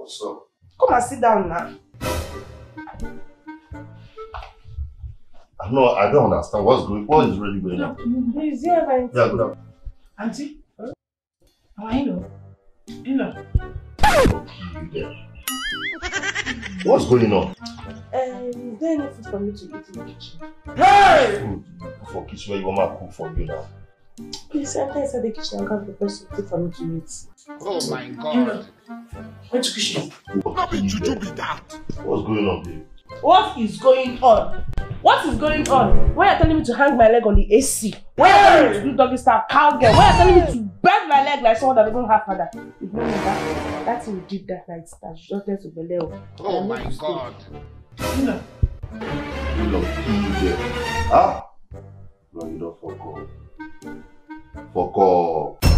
What's up? Come and sit down now. No, I don't understand. What is really going on? Is there anything? Yeah, good afternoon. Auntie? How are you? What's going on? Is there any food for me to eat in the kitchen? Hey! Food for kitchen where you want to cook for you now. Please enter inside the kitchen and grab the best food for me to eat. Oh my God. Went to kitchen. Not be to be that. What's going on, babe? What is going on? What is going on? Why are you telling me to hang my leg on the AC? Why are you telling me to do doggy style cowgirl? Why are you telling me to bend my leg like someone that doesn't have father? You know that thing you did that night that just to Beleo. Oh my God. You know, ah? No, you don't fuck up. Fuck up.